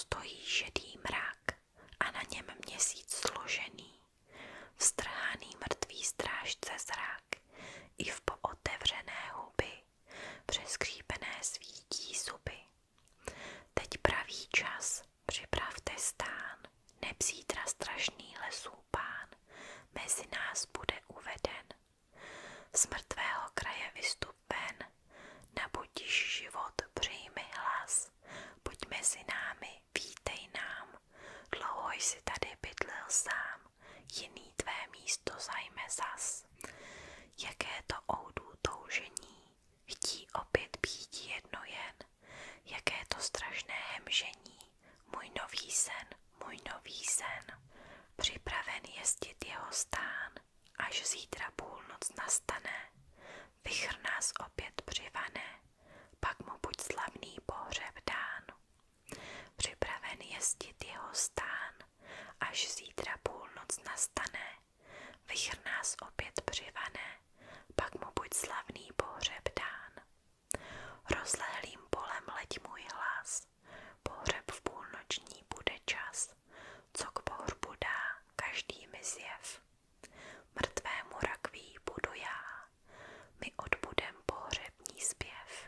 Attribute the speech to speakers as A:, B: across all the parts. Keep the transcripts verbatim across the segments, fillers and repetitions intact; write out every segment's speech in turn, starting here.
A: stojí šedý mrak a na něm měsíc složený, vztrhaný mrtvý strážce zrak, i v pootevřené huby, přeskřípené svítí zuby. Teď pravý čas, připravte stán, neb zítra strašný lesů pán mezi nás bude uveden. Z mrtvého kraje vystup ven, nabudiš život, přijmi hlas, pojď mezi námi, vítej nám, dlouho jsi tady bydlel sám, jiný tvé místo zajme zas. Jaké to oudu toužení, chtí opět být jedno jen, jaké to strašné hemžení, můj nový sen, můj nový sen. Připraven jezdit jeho stán, až zítra půlnoc nastane, vichr nás opět přivane, pak mu buď slavný pohřeb dán. Připraven jezdit jeho stán, až zítra půlnoc nastane, vichr nás opět přivane, pak mu buď slavný pohřeb dán. Rozlehlým polem leď můj hlas, pohřeb v půlnoční bude čas, co k pohřbu dá každý mi zjev. Mrtvému rakví budu já, my odbudem pohřební zpěv.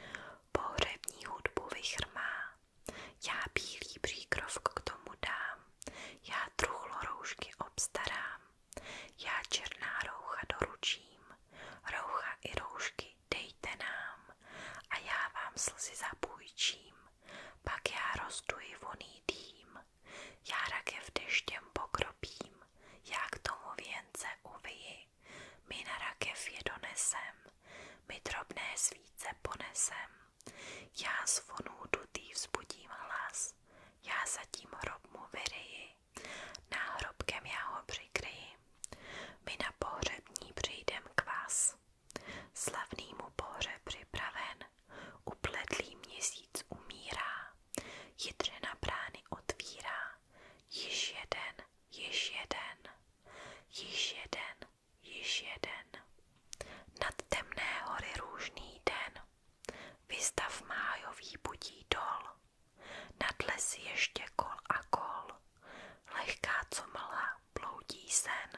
A: Pohřební hudbu vichr má, já bílý příkrov k tomu dám, já truchlo roušky obstarám, já černá roucha doručím, roucha i roušky dejte nám a já vám slzy zapůjčím, pak já rozduji voný dým, já rakev deštěm pokropím, já k tomu věnce uviji, my na rakev je donesem, my drobné svíce ponesem, já z vonů dutý vzbudím hlas, já zatím hrob mu vyryji, náhrobkem já ho přikryji, my na pohřební přijdem k vás. Slavný mu pohřeb připraven, upletlý měsíc umírá, jitřina brány otvírá, již jeden, již jeden, již jeden, již jeden. Nad temné hory růžný den, vystav májový budí dol, nad lesy ještě kol a kol, lehká co mlha bloudí sen.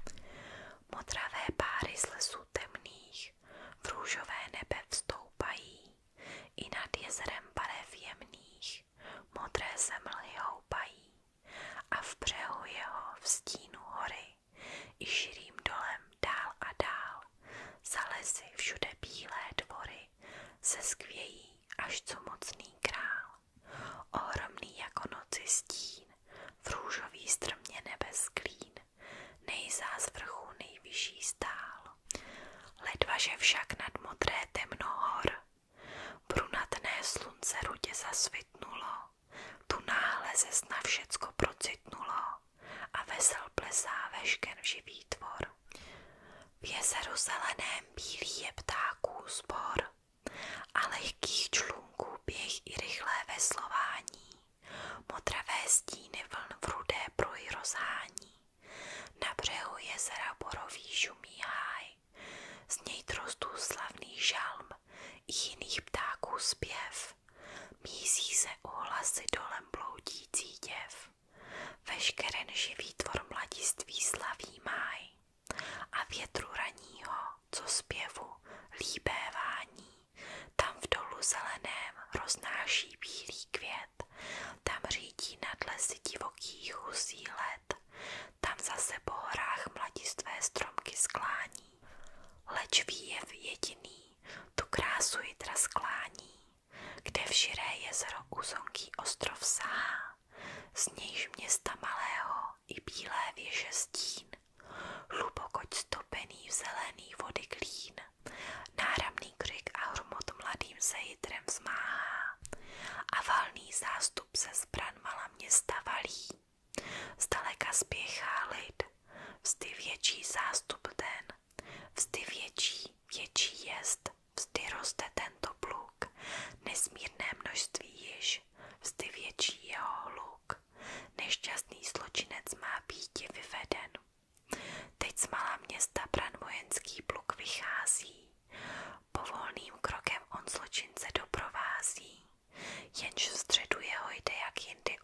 A: Modravé páry z lesů temných v růžové nebe vstoupají, i nad jezerem barev jemných modré se mlhy houpají, a v břehu jeho v stínu hory i širým dolem dál a dál za lesy všude bílé dvory se skvějí, až co mocný král, ohromný jako noci stín, v růžový strmě nebes klín, nejzá z vrchu nejvyšší stál. Ledva že však nad modré temno hor brunatné slunce rudě zasvitnulo, tu náhle ze sna všecko procitnulo a vesel plesá vešken živý tvor. V jezeru zeleném bílý je ptáků sbor a lehkých člunků běh i rychlé veslování, modravé stíny vln v rudé pruhy rozhání. Na břehu jezera borový šumí háj, z něj trostů slavný žalm i jiných ptáků zpěv, mísí se ohlasy dolem bloudící děv. Veškeren živý tvor mladiství slaví máj a větru raního, co zpěvu líbé vání, tam v dolu zeleném roznáší bílý květ, tam řídí nad lesy divokých husí let, tam zase po horách mladistvé stromky sklání, leč výjev jediný tu krásu jitra sklání, kde v širé jezero uzonký ostrov sahá, z nějž města malého i bílé věže stín, hlubokoť stopený v zelený vody klín, náramný křik a hromot mladým se jitrem zmáhá a valný zástup se zbran mala města valí. Zdaleka spěchá lid, vzdy větší zástup ten, vzdy větší, větší jest, vzdy roste tento pluk, nesmírné množství již, vzdy větší jeho hluk, nešťastný zločinec má býti vyveden. Teď z malá města bran vojenský pluk vychází, povolným krokem on zločince doprovází, jenž v středu jeho jde jak jindy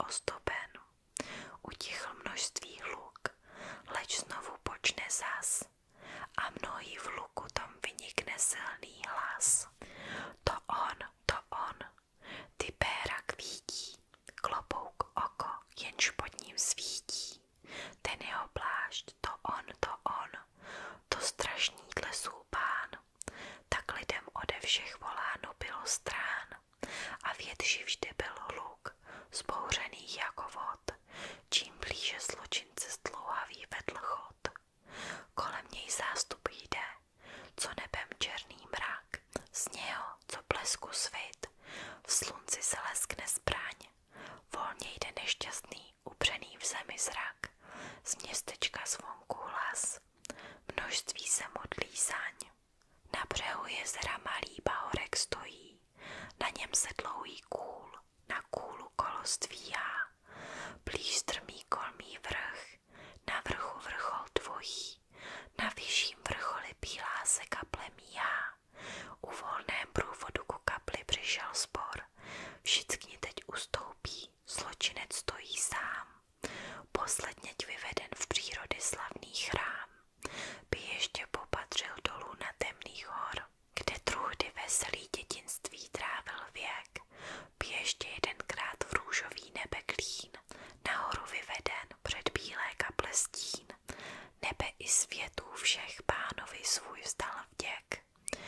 A: ozdoben. Utichl množství hluk, leč znovu počne zas a mnohý v hluku tom vynikne silný hlas. To on, to on, ty péra kvítí, klobouk oko, jenž pod ním svítí. Ten jeho plášť, to on, to on, to strašný tlesů pán. Tak lidem ode všech voláno bylo strán a větší vždy byl hluk, zbouřený jako vod, čím blíže zločince zdlouhavý vedl chod. Kolem něj zástup jde, co nebem černý mrak, z něho, co blesku svit, v slunci se leskne zbraň, volně jde nešťastný, upřený v zemi zrak, z městečka zvonku hlas, množství se modlí zaň. Na břehu jezera malý bahorek stojí, na něm se dlouhý kůl, na kůlu kolo zdvíhá, blíž strmý kolmý vrch, na vrchu vrchol dvojí, na vyšším vrcholi bílá se kaple míhá. U volném průvodu ku kapli přišel spor, všichni teď ustoupí, zločinec stojí sám, posledněť vyveden v přírody slavný chrám, by ještě popatřil dolů na temných hor, kde truhdy veselý dětinství trávil věk, by ještě jedenkrát v růžový nebe klín, nahoru vyveden před bílé kaple stín, nebe i světů všech pánovi svůj vzdal vděk.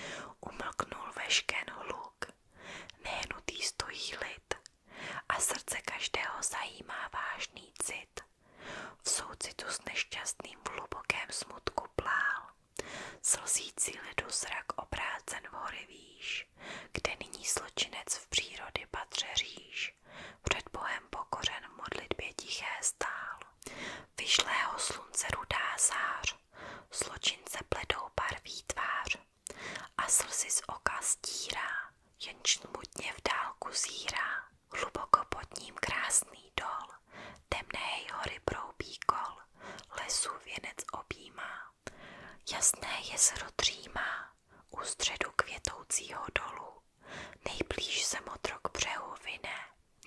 A: Umlknul vešken hluk, nehnutý stojí lid a srdce každého zajímá vážný cit. V soucitu s nešťastným v hlubokém smutku plál, slzící lidu zrak obrácen v hory výš, kde nyní zločinec v přírody patře říš, před Bohem pokořen v modlitbě tiché stál. Vyšlého slunce rudá zář, zločince bledou barví tvář a slzy z oka stírá, jenž smutně v dálku zírá. Hluboko pod ním krásný dol, temné hory proubí kol, lesu věnec objímá. Jasné jezero dřímá u středu květoucího dolu, nejblíž se motrok břehu vyne,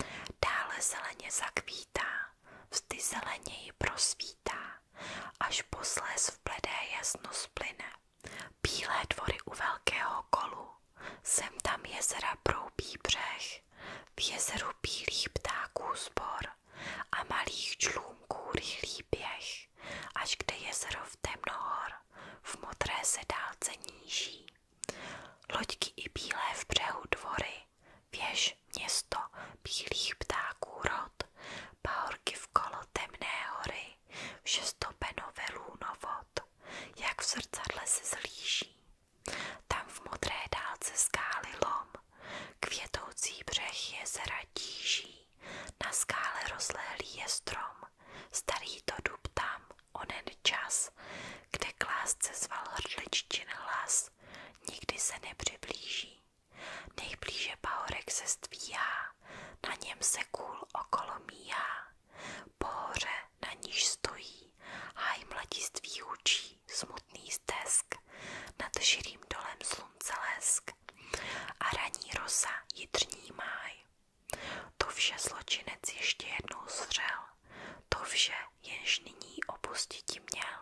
A: dále zeleně zakvítá, vzdy zeleněji prosvítá, až posléz v bledé jasno splyne. Bílé dvory u velkého kolu, sem tam jezera proubí břeh, v jezeru bílých ptáků sbor a malých člůnků rychlý běh, až kde jezero v temnohor v modré se dálce níží. Loďky i bílé v břehu dvory, věž, město, bílých ptáků rod, pahorky vkolo temné hory, vše stopeno velů novot, jak v zrcadle se zlíží. Tam v modré dálce skály lom, květoucí břeh jezera tíží, na skále rozlehlý je strom, starý to dub tam, onen čas, kde k lásce zval hrdličtin hlas, nikdy se nepřiblíží. Nejblíže pahorek se stvíhá, na něm se kůl okolo míhá, po hoře, na níž stojí, háj mladiství hučí, smutný stesk, nad širým dolem slunce lesk a raní rosa jitřní máj. To vše zločinec ještě jednou zřel, to vše jenž nyní opustiti měl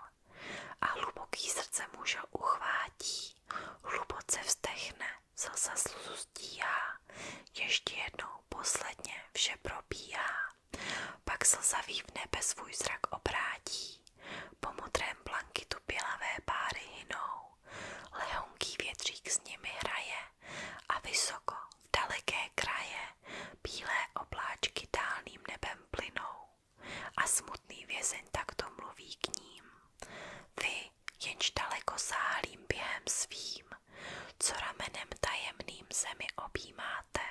A: a hluboký srdce muža uchvátí, hluboce vzdechne, slza slzu stíhá, ještě jednou posledně vše probíhá, pak slzavý v nebe svůj zrak obrátí, po modrém blankitu bělavé páry hynou, lehonký větřík s nimi hraje a vysoko v daleké kraje bílé obláčky dálným nebem plynou a smutný vězeň takto mluví k ním. Vy, jenž daleko sáhlým během svým, co ramenem tajemným zemi objímáte,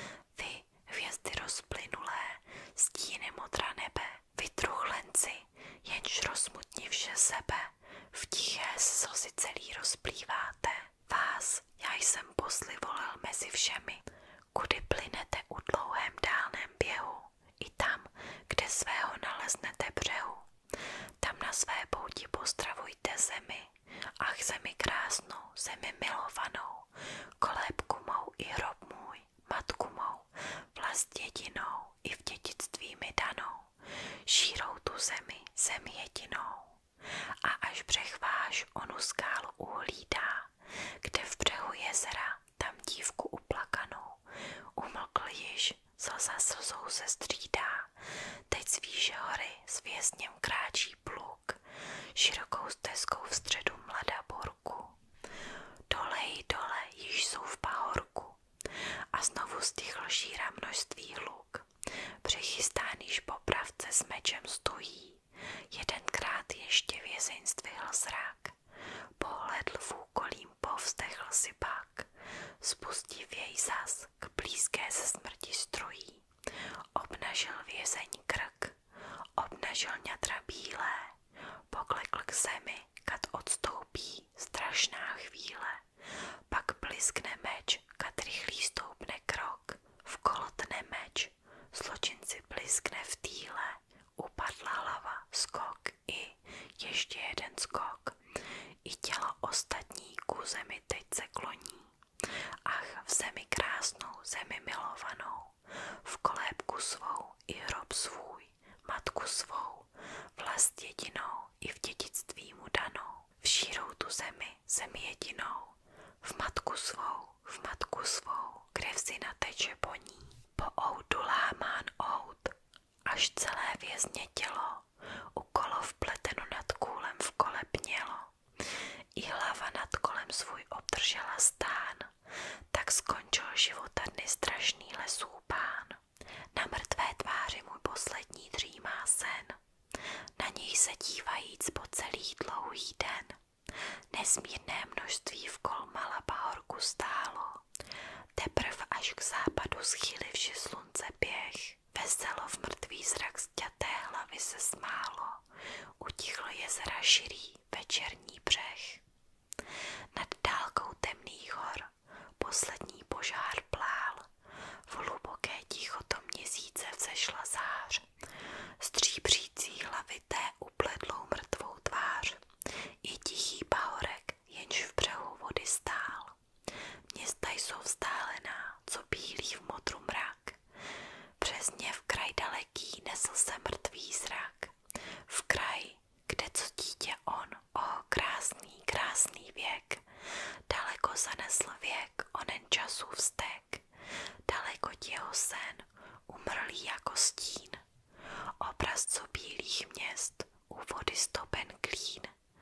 A: vy, hvězdy rozplynulé, stíny modra nebe, vy truchlenci, jenž rozmutnivše sebe, v tiché slzy celý rozplýváte. Vás, já jsem posly volil mezi všemi, kudy plynete u dlouhém dálném běhu, i tam, kde svého naleznete břehu. s něm kráčí pluk, širokou stezkou v středu mlada borku. Dolej, dole, již jsou v pahorku. A znovu stihl šíra množství hluk. Přichystaný popravce s mečem stojí. Jedenkrát ještě vězeň zdvihl zrak. Pohledl v úkolím, povzdechl si pak. Spustiv jej zas, k blízké se smrti strojí. Obnažil vězeň krk, obnažil ňatra bílé. Poklekl k zemi, kad odstoupí strašná chvíle. Pak bliskne meč, kad rychlý stoupne krok. Vkolotne meč, zločinci bliskne v týle. Upadla hlava, skok i ještě jeden skok. I tělo ostatní ku zemi teď se kloní. Ach, v zemi krásnou, zemi milovanou, v kolébku svou i hrob svůj, matku svou, vlast jedinou i v dědictví mu danou. V šírou tu zemi, zemi jedinou, v matku svou, v matku svou, krev syna teče po ní. Po oudu lámán oud, až celé vězně tělo, u kolov pleteno nad kůlem v kole pnělo. I hlava nad kolem svůj obdržela stán, tak skončil života dny strašný lesů pán. Na mrtvé tváři můj poslední dřímá sen, na něj se dívajíc po celý dlouhý den. Nesmírné množství vkol mala pahorku stálo, teprv až k západu schýlivši slunce běh. Veselo v mrtvý zrak sťaté hlavy se smálo, utichl jezera širý večerní břeh. Nad dálkou temných hor poslední požár plál, v hluboké ticho to měsíce vzešla zář. Stříbřící hlavité upledlou mrtvou tvář, je tichý pahorek, jenž v břehu vody stál. Města jsou vzdálená, co bílí v modru mrak. Přes ně v kraj daleký nesl se mrtvý zrak. V kraj, kde co dítě on, o krásný, krásný věk, daleko zanesl věk, onen času vztek. Daleko jeho sen, umrlý jako stín. Obraz co bílých měst, u vody stopen klín.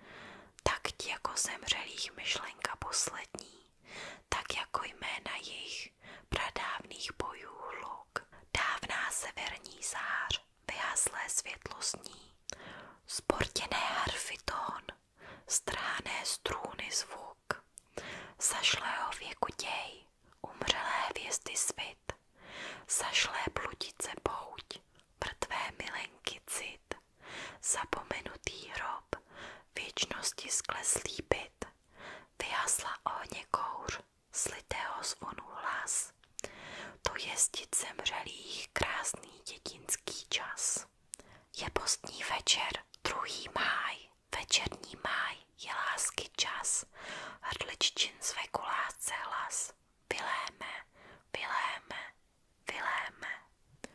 A: Tak jako zemřelých myšlenka poslední, tak jako jména jejich pradávných bojů hluk. Dávná severní zář, vyhaslé světlostní, sportěné harfy tón, strhané strůny zvuk, zašlého věku děj, umřelé hvězdy svit, zašlé bludice pouť, mrtvé milenky cit, zapomenutý hrob, věčnosti skleslý byt, vyhasla ohně kouř, slitého zvonu hlas. To jezdit zemřelých krásný dětinský čas. Je pozdní večer, druhý máj, večerní máj je lásky čas. Hrdliččin zve ku lásce hlas. Viléme, Viléme, Viléme.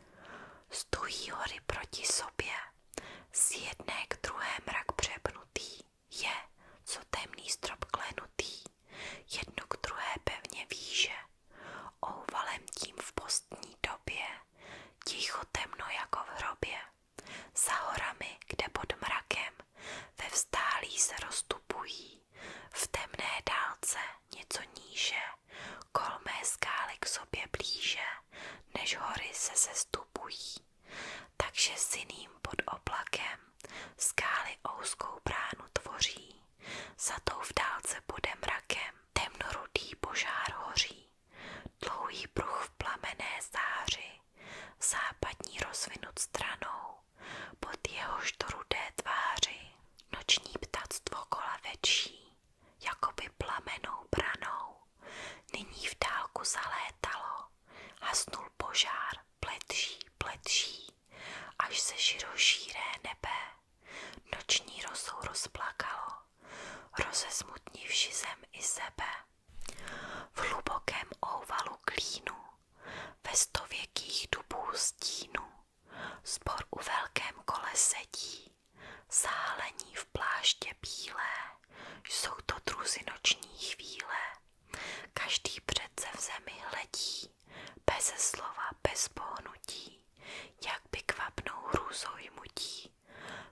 A: Stojí hory proti sobě, z jedné k druhé mrak přepnutý. Je, co temný strop klenutý, jedno k druhé pevně výše. Ouvalem tím v postní době, ticho temno jako v hrobě. Za horami, kde pod mrakem ve vzdálí se rozstupují, v temné dálce něco níže, kolmé skály k sobě blíže, než hory se sestupují. Takže siným pod oblakem skály ouzkou bránu tvoří, za tou v dálce bude mrakem temnorudý požár hoří. Dlouhý pruh v plamené záři, západní rozvinut stranou, pod jehož to rudé tváři noční ptactvo kola večí, jakoby plamenou branou. Nyní v dálku zalétalo, hasnul požár, pletší, pletší, až se širošíré nebe noční rosou rozplakalo, rozesmutnivši zem i sebe. V hlubokém ouvalu klínu, ve stověkých dubů stínu, zbor u velkém kole sedí, zálení v pláště bílé, jsou to druzy noční chvíle. Každý přece v zemi hledí, beze slova, bez pohnutí, jak by kvapnou hrůzou jmutí.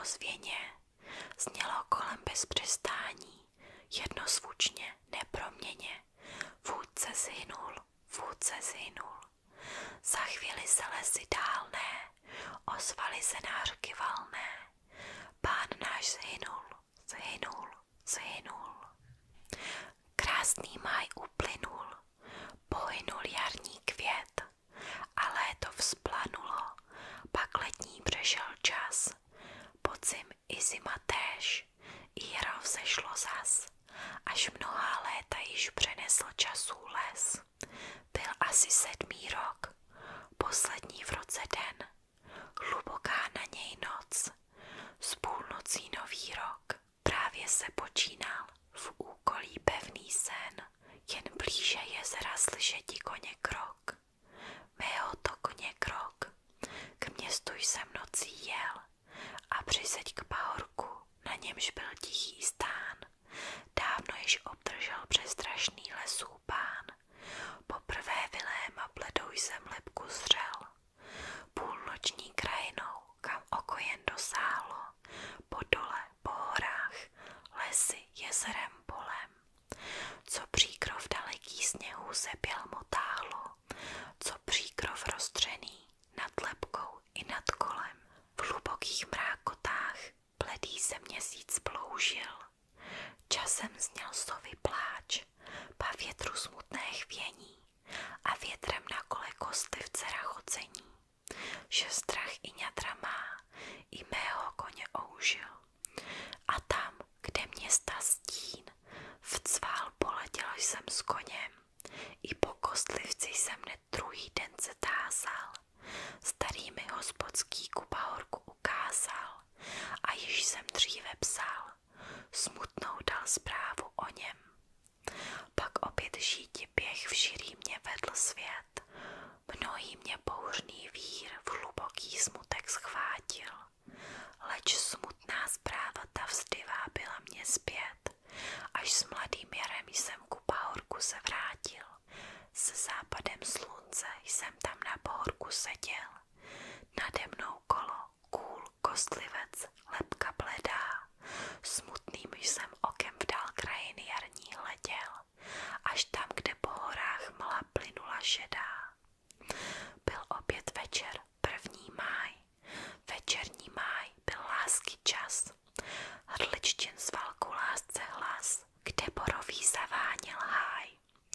A: ozvěně. Znělo kolem bez přestání, jednozvučně, neproměně. Vůdce zhynul, vůdce zhynul. Za chvíli se lesy dálné, ozvaly se nářky valné. Pán náš zhynul, zhynul, zhynul. Krásný máj uplynul, pohynul jarní květ a léto vzplanulo, pak letní přešel čas. Podzim i zima též, i jaro vzešlo zas, až mnohá léta již přenesl časů les. Byl asi sedmý rok, poslední v roce den, hluboká na něj noc, z půlnocí nový rok. Právě se počínal v úkolí pevný sen, jen blíže jezera slyšeti koně krok. Mého to koně krok, k městu jsem nocí jel a přiseď k pahorku, na němž byl tichý stán. Dávno již obdržel přestrašný lesů pán, poprvé viléma bledou jsem lebku zřel. Půlnoční krajinou, kam oko jen dosáhlo, po dole, po horách, lesy, jezerem, polem. Co příkrov daleký sněhů se běl motáhlo, co příkrov roztřený nad lebkou i nad kolem. V hlubokých mrákotách bledý se měsíc ploužil. Časem zněl sovy pláč, pa větru smutné chvění a větrem na kole kostlivce rachocení, že strach i ňadra má, i mého koně oužil. A tam, kde města stín, v cvál poletěl jsem s koněm, i po kostlivci jsem hned druhý den se tázal. Starý mi hospodský ku pahorku ukázal a již jsem dříve psal, smutnou dal zprávu o něm. Pak opět žíti běh v širý mě vedl svět, mnohý mě bouřný vír v hluboký smutek schvátil. Leč smutná zpráva ta vzdivá byla mě zpět, až s mladým jarem jsem ku pahorku se vrátil. Se západem slunce jsem tam na pahorku seděl, nade mnou kolo, kůl, kostlivec, lebka bledá. Smutným jsem okem vdál krajiny jarní hleděl, až tam, kde po horách mla plynula šedá. Byl opět večer, první máj, večerní máj, byl lásky čas. Hrdličtin zval ku lásce hlas, kde borový zaváněl háj.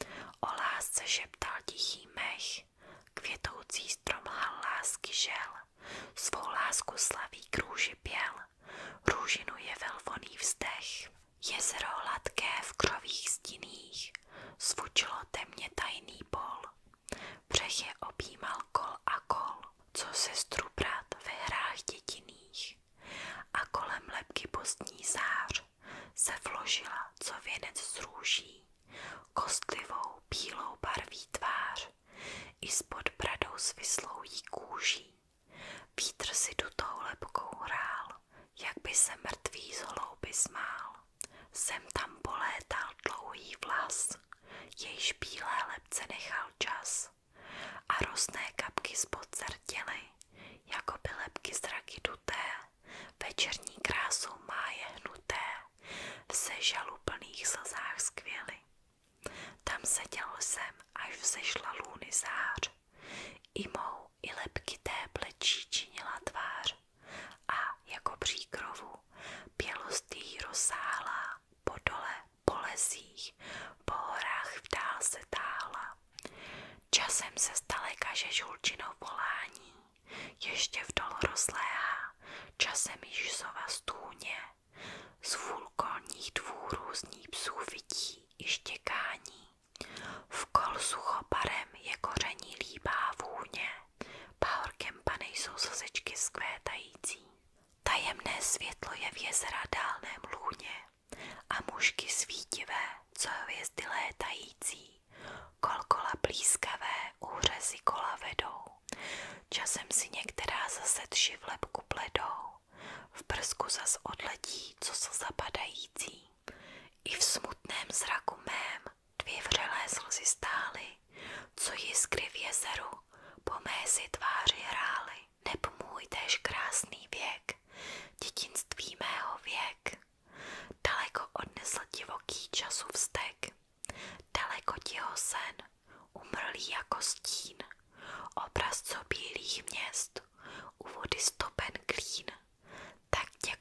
A: O lásce šeptal tichý mech, květoucí strom lhal lásky žel, svou lásku slaví k růži běl, růžinu je velvoný vzdech. Jezero hladké v krovích stinných, zvučilo temně tajný bol, břeh je objímal kol a kol, co sestru brat ve hrách dětinných. A kolem lebky postní zář se vložila, co věnec z růží, kostlivou bílou barví tvář, i spod bradou svislou jí kůží. Vítr si tutou lebkou hrál, jak by se mrtvý z hlouby smál. Sem tam polétal dlouhý vlas, jejž bílé lebce nechal čas. A rosné kapky spod zrtěly, jako by lebky zraky duté, večerní krásou máje hnuté, v sežalu plných slzách skvěly. Tam seděl jsem, až vzešla lůny zář, i mou, i lebky té plečí činila tvář. A jako příkrovu bělost jí rozsáhlá, po dole, po lesích, po horách vdál se táhla. Časem se zdaleka žežulčinou volání, ještě vdol rozléhá, časem již sova stůně. Z vůl kolních dvůrů zní psů vidí i štěkání. V kol suchoparem je koření líbá vůně, pahorkem panej jsou slzečky skvétající. Tajemné světlo je v jezera dálném lůně a mužky svítivé, co hvězdy létající, kol kola blízkavé, úřezy kola vedou. Časem si některá zase tři v lebku bledou, v brzku zas odletí, co jsou zapadající. I v smutném zraku mém dvě vřelé slzy stály, co jiskry v jezeru po mé si tváři hrály. Neb můj též krásný věk, dětinství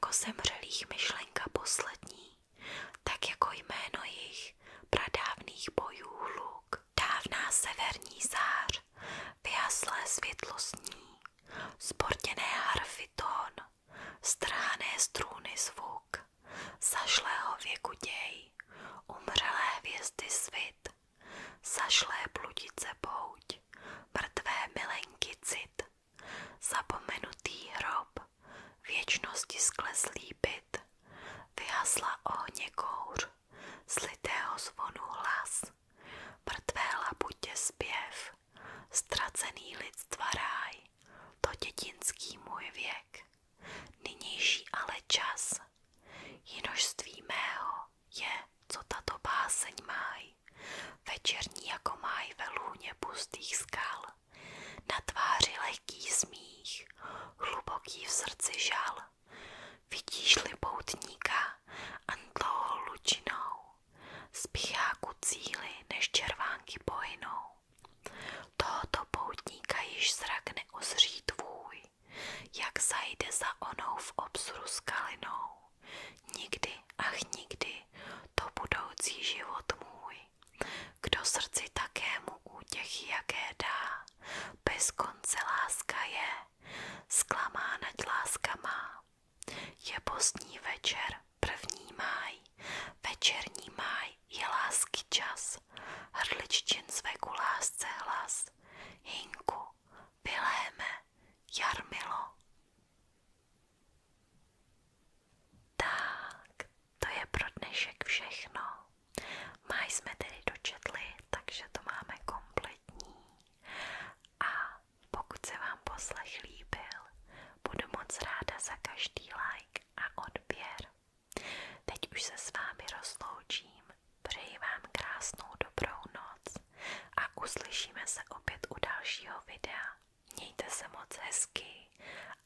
A: jako zemřelých myšlenka poslední, tak jako jméno jich pradávných bojů hluk. Dávná severní zář, vyhaslé světlosní, sportěné harfy tón, strhané struny zvuk, zašlého věku děj, umřelé hvězdy svit, zašlé bludice pouť, mrtvé milenky cit, zapomenutý hrob, věčnosti skleslý byt, vyhasla ohně kouř, slitého zvonu hlas, mrtvé labutě zpěv, ztracený lidstva ráj, to dětinský můj věk, nynější ale čas, jinožství mého je, co tato báseň máj, večerní jako máj ve lůně pustých skal, na tváři lehký smích, hluboký v srdci žal, vidíš-li poutníka antlouhou lučinou, spíchá ku cíli, než červánky pohynou. Tohoto poutníka již zrak neuzří tvůj, jak zajde za onou v obzoru skalinou. Nikdy, ach nikdy, to budoucí život můj, kdo srdci takému útěchy jaké dá, bez konce láska je, zklamána láska má. Je pozdní večer, první máj, večerní máj je lásky čas, hrdličtin zve ku lásce hlas, Hinku, Viléme, Jarmilo. Tak, to je pro dnešek všechno. Máj jsme tedy dočetli, takže to máme kompletní. A pokud se vám poslech líbil, budu moc ráda za každý like a odběr. Teď už se s vámi rozloučím, přeji vám krásnou dobrou noc a uslyšíme se opět u dalšího videa. Mějte se moc hezky